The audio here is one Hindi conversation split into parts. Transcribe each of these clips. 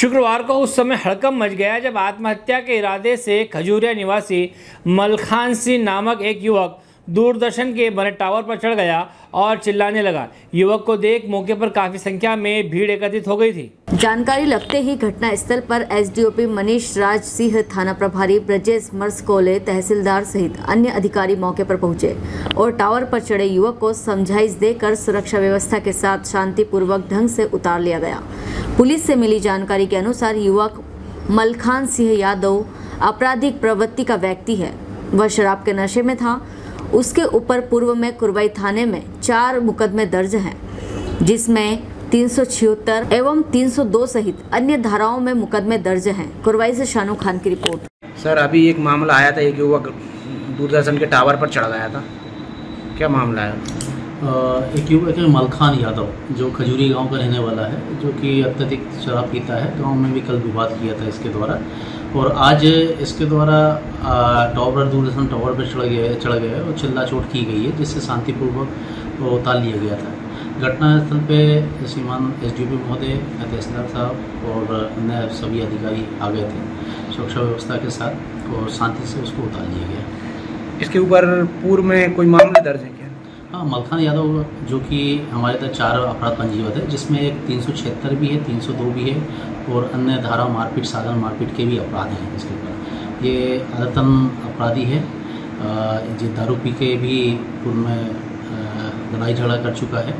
शुक्रवार को उस समय हड़कंप मच गया जब आत्महत्या के इरादे से खजूरिया निवासी मलखान सिंह नामक एक युवक दूरदर्शन के बने टावर पर चढ़ गया और चिल्लाने लगा। युवक को देख मौके पर काफी संख्या में भीड़ एकत्रित हो गई थी। जानकारी लगते ही घटना स्थल पर एसडीओपी मनीष राज सिंह, थाना प्रभारी ब्रजेश मर्सकोले, तहसीलदार सहित अन्य अधिकारी मौके पर पहुंचे और टावर पर चढ़े युवक को समझाइश देकर सुरक्षा व्यवस्था के साथ शांतिपूर्वक ढंग से उतार लिया गया। पुलिस से मिली जानकारी के अनुसार युवक मलखान सिंह यादव आपराधिक प्रवृत्ति का व्यक्ति है। वह शराब के नशे में था। उसके ऊपर पूर्व में कुरवाई थाने में 4 मुकदमे दर्ज हैं, जिसमें 376 एवं 302 सहित अन्य धाराओं में मुकदमे दर्ज हैं। कुरवाई से शानू खान की रिपोर्ट। सर, अभी एक मामला आया था, एक युवक दूरदर्शन के टावर पर चढ़ गया था, क्या मामला है? एक युवक है मलखान यादव, जो खजूरी गांव का रहने वाला है, जो कि अत्यधिक शराब पीता है। गांव में भी कल विवाद किया था इसके द्वारा, और आज इसके द्वारा दूरदर्शन टावर पर चढ़ गया और चिल्ला चोट की गई है, जिससे शांतिपूर्वक उतार लिया गया था। घटनास्थल पे श्रीमान एसडीओपी महोदय, तहसीलदार साहब और अन्य सभी अधिकारी आ गए थे सुरक्षा व्यवस्था के साथ, और शांति से उसको उतार लिया गया। इसके ऊपर पूर्व में कोई मामले दर्ज है क्या? हाँ, मलखान यादव जो कि हमारे तक 4 अपराध पंजीबद्ध है, जिसमें एक 376 भी है, 302 भी है, और अन्य धारा मारपीट, साधारण मारपीट के भी अपराध हैं इसके ऊपर। ये आदतन अपराधी है, जो दारू पी के भी पूर्व में लड़ाई झगड़ा कर चुका है।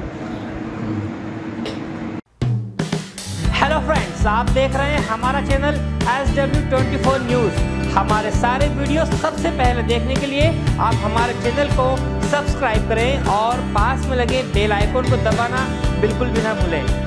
हेलो फ्रेंड्स, आप देख रहे हैं हमारा चैनल SW24 न्यूज़। हमारे सारे वीडियो सबसे पहले देखने के लिए आप हमारे चैनल को सब्सक्राइब करें और पास में लगे बेल आइकन को दबाना बिल्कुल भी ना भूलें।